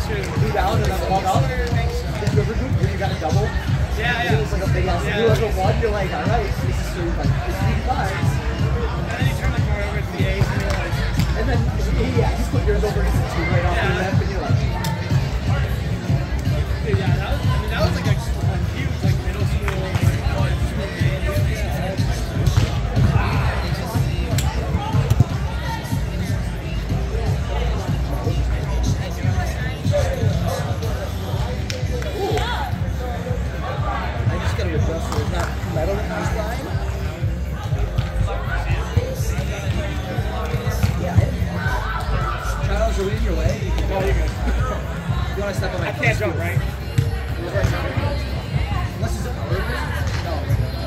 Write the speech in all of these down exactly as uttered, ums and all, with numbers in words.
two down and then one up. Did you ever do where you got a double? Yeah, yeah. It was like a big ass. Yeah. You like a one, you're like, all right, this is sort of like it's three fives. And then you turn the car over to the ace and you're like, And then yeah, you put yours over into two right off Yeah. your left, and you're like, dude, yeah, that was, I mean, that was like a, a huge like middle school like college school game. Yeah. I just gotta adjust so there's not metal in this line. Yeah. I- Charles, are we in your way? You can go. Oh, you're good. You want to step on my I can't jump, right? Unless it's a power. No.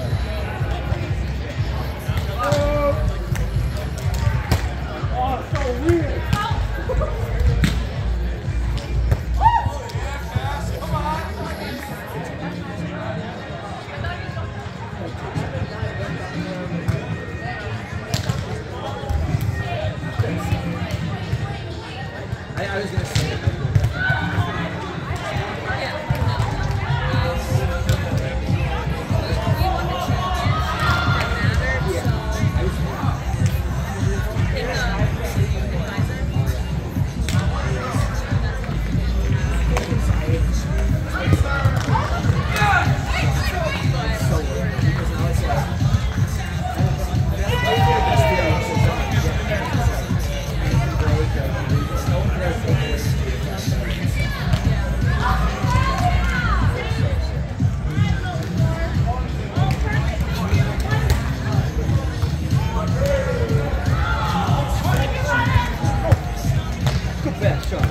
Oh, so weird. I, I was gonna say. Good pass, Sean.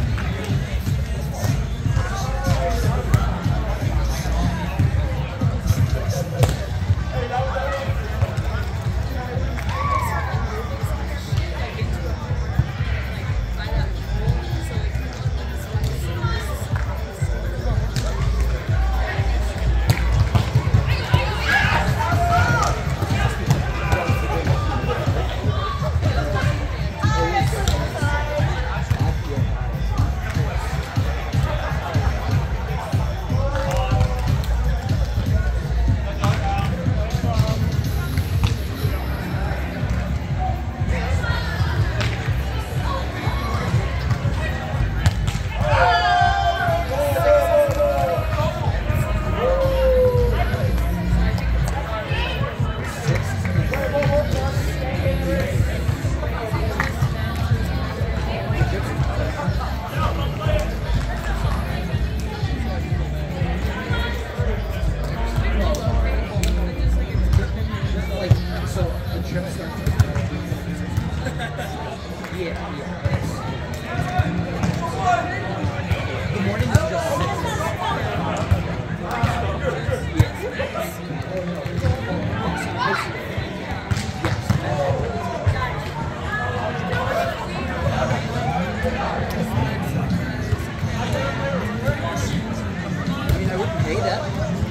Like, so the trip starts. Yeah, yeah. The morning is just six. I mean, I wouldn't pay that.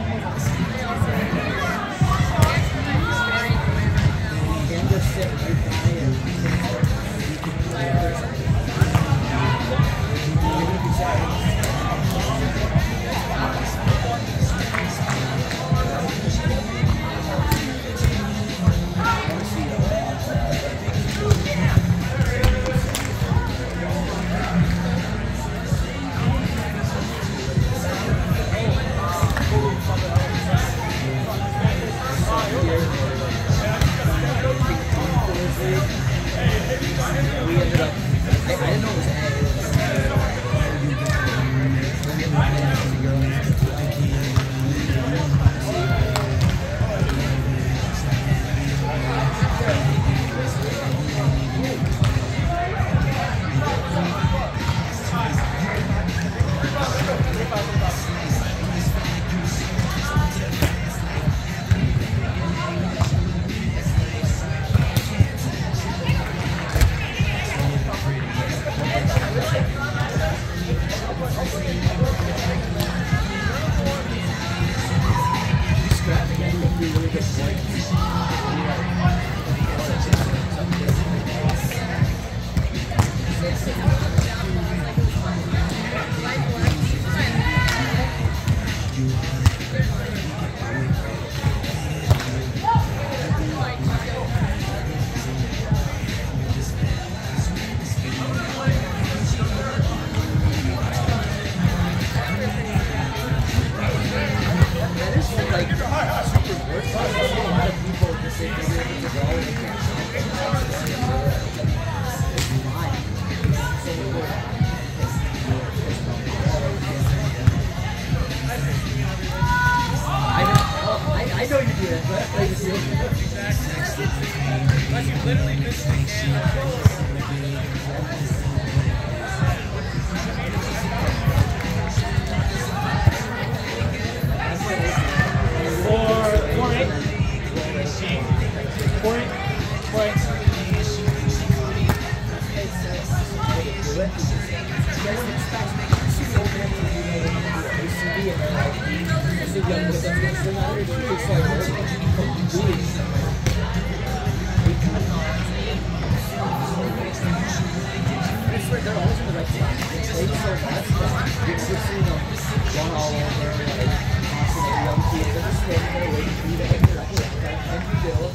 Can just sit right by and we ended up, I, I didn't know it was A. Like I know, I, I know you do it, but I just do it. Unless you literally miss the can. Four, four eight. Four eight. Four eight. They're always in the right spot. They just don't have stuff. You're seeing them run all over, like, constantly young kids. They're just standing there waiting for you to hit your and you build.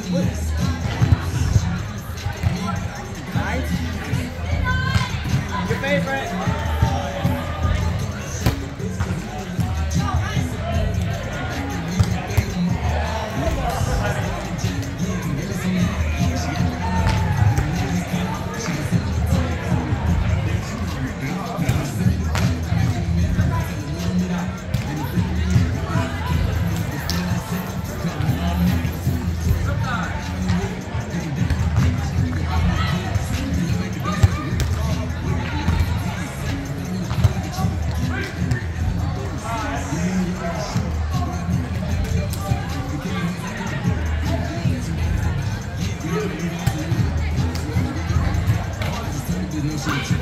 Nice. Your favorite. Relationship.